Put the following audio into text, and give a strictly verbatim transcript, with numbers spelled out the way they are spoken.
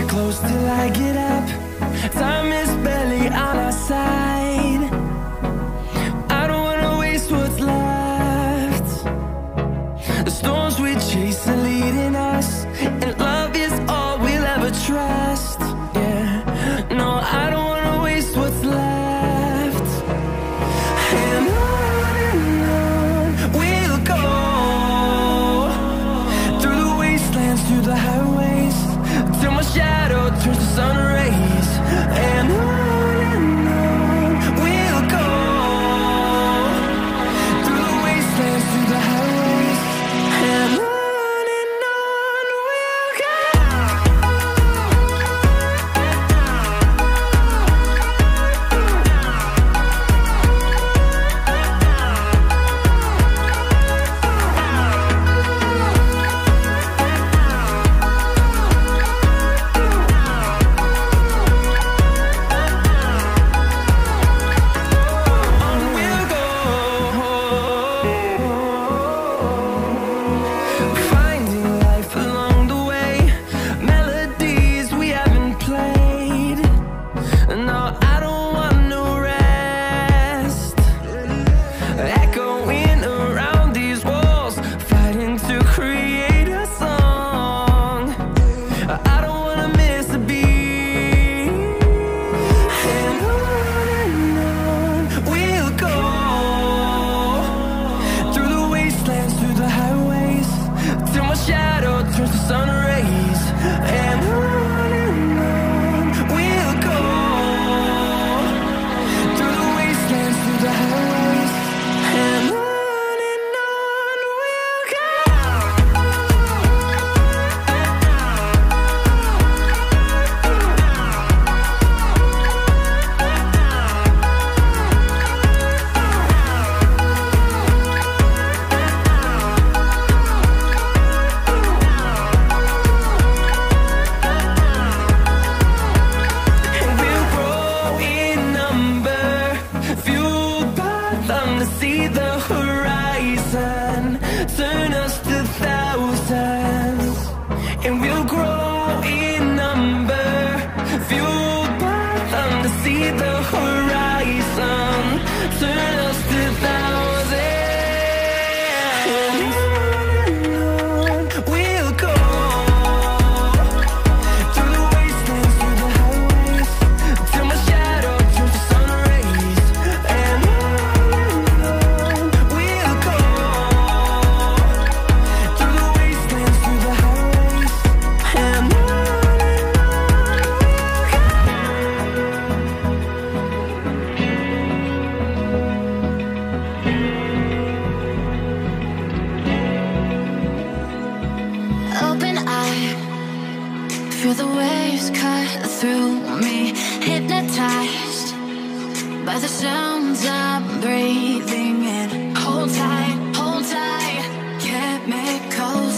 close till I get up. Time is barely on our side. I don't wanna waste what's left. The storms we chase are leading us, and love is all we'll ever trust. Yeah, no, I don't wanna waste what's left. And on and on we'll go, through the wastelands, through the highways, till my shadow turns to sun rays. And on and on we'll go, through the wastelands, through the highways, and on and on we'll go. Shadow turns to sun rays, and on and on we'll go, through the wastelands, through the highways, and on and on we'll go. See the horizon, turn us to thousands, and we'll grow in number, fueled by them to see the horizon, turn us to thousands, and on and on we'll go, through the wastelands, through the highways, till my shadow turns to sun rays, and on feel the waves cut through me, hypnotized by the sounds I'm breathing in. Hold tight, hold tight, chemicals